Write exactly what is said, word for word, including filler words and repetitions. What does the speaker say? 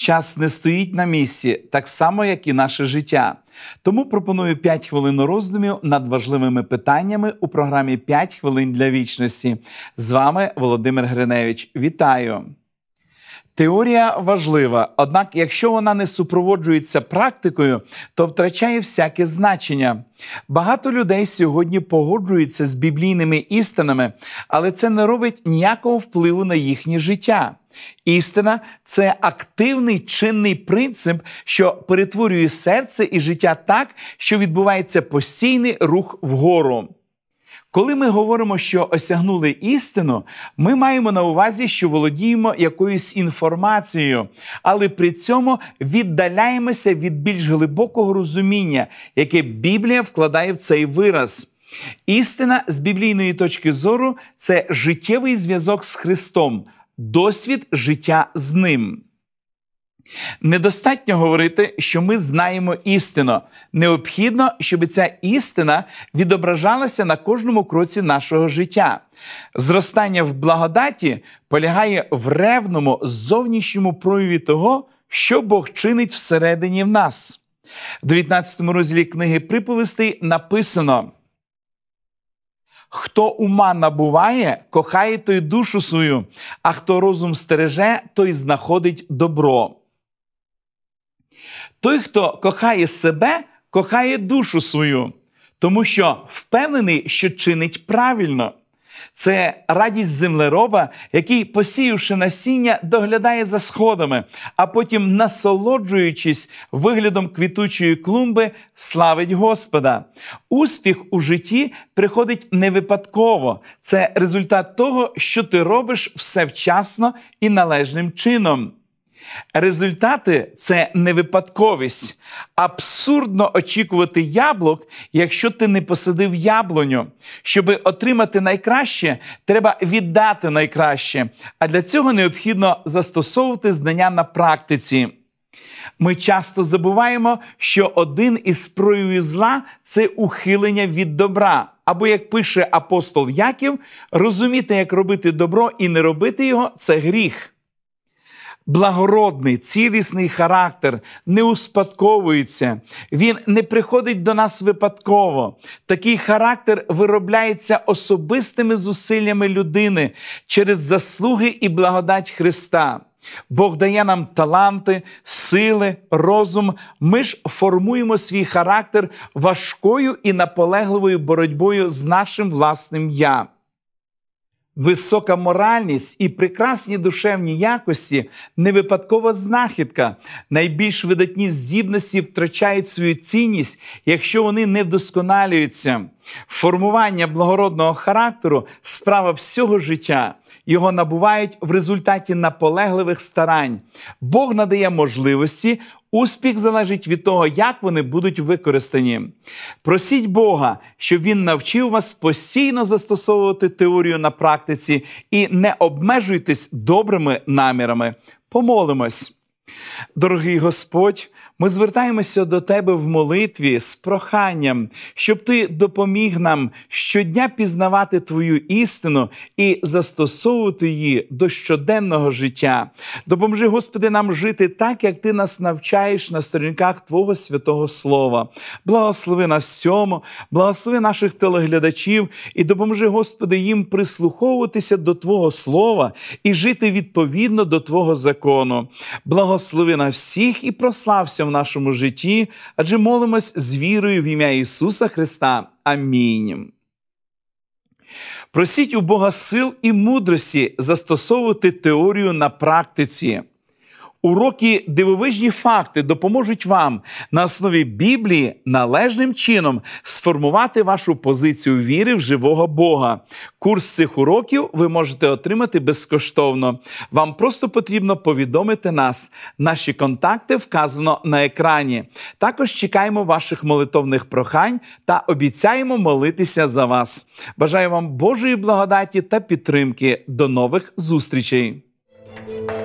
Час не стоїть на місці, так само, як і наше життя. Тому пропоную п'ять хвилин роздумів над важливими питаннями у програмі «п'ять хвилин для вічності». З вами Володимир Гриневич. Вітаю! Теорія важлива, однак якщо вона не супроводжується практикою, то втрачає всяке значення. Багато людей сьогодні погоджуються з біблійними істинами, але це не робить ніякого впливу на їхнє життя. Істина – це активний чинний принцип, що перетворює серце і життя так, що відбувається постійний рух вгору. Коли ми говоримо, що осягнули істину, ми маємо на увазі, що володіємо якоюсь інформацією, але при цьому віддаляємося від більш глибокого розуміння, яке Біблія вкладає в цей вираз. Істина з біблійної точки зору – це життєвий зв'язок з Христом, досвід життя з Ним. Недостатньо говорити, що ми знаємо істину. Необхідно, щоб ця істина відображалася на кожному кроці нашого життя. Зростання в благодаті полягає в ревному зовнішньому прояві того, що Бог чинить всередині в нас. В дев'ятнадцятому розділі книги «Приповістей» написано: «Хто ума набуває, кохає той душу свою, а хто розум стереже, той знаходить добро». Той, хто кохає себе, кохає душу свою, тому що впевнений, що чинить правильно. Це радість землероба, який, посіявши насіння, доглядає за сходами, а потім, насолоджуючись виглядом квітучої клумби, славить Господа. Успіх у житті приходить не випадково. Це результат того, що ти робиш все вчасно і належним чином. Результати – це не випадковість. Абсурдно очікувати яблук, якщо ти не посадив яблуню. Щоби отримати найкраще, треба віддати найкраще. А для цього необхідно застосовувати знання на практиці. Ми часто забуваємо, що один із проявів зла – це ухилення від добра. Або, як пише апостол Яків, розуміти, як робити добро і не робити його – це гріх. Благородний, цілісний характер не успадковується. Він не приходить до нас випадково. Такий характер виробляється особистими зусиллями людини через заслуги і благодать Христа. Бог дає нам таланти, сили, розум. Ми ж формуємо свій характер важкою і наполегливою боротьбою з нашим власним «я». Висока моральність і прекрасні душевні якості – не випадкова знахідка. Найбільш видатні здібності втрачають свою цінність, якщо вони не вдосконалюються. Формування благородного характеру – справа всього життя. Його набувають в результаті наполегливих старань. Бог надає можливості, успіх залежить від того, як вони будуть використані. Просіть Бога, щоб Він навчив вас постійно застосовувати теорію на практиці і не обмежуйтесь добрими намірами. Помолимось. Дорогий Господь, ми звертаємося до Тебе в молитві з проханням, щоб Ти допоміг нам щодня пізнавати Твою істину і застосовувати її до щоденного життя. Допоможи, Господи, нам жити так, як Ти нас навчаєш на сторінках Твого святого Слова. Благослови нас цьому, благослови наших телеглядачів і допоможи, Господи, їм прислуховуватися до Твого Слова і жити відповідно до Твого закону. Благослови нас всіх і прослався в нашому житті, адже молимось з вірою в ім'я Ісуса Христа. Амінь. Просіть у Бога сил і мудрості застосовувати теорію на практиці. Уроки «Дивовижні факти» допоможуть вам на основі Біблії належним чином сформувати вашу позицію віри в живого Бога. Курс цих уроків ви можете отримати безкоштовно. Вам просто потрібно повідомити нас. Наші контакти вказано на екрані. Також чекаємо ваших молитовних прохань та обіцяємо молитися за вас. Бажаю вам Божої благодаті та підтримки. До нових зустрічей!